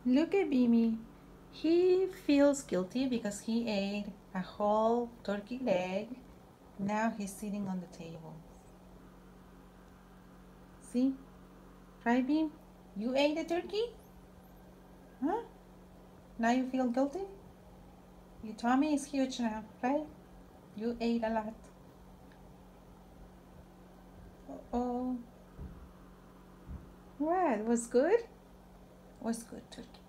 Look at Bimi. He feels guilty because he ate a whole turkey leg. Now he's sitting on the table. See? Right, Beam? You ate a turkey? Huh? Now you feel guilty? Your tummy is huge now, right? You ate a lot. Oh, what? Was good? Was good turkey.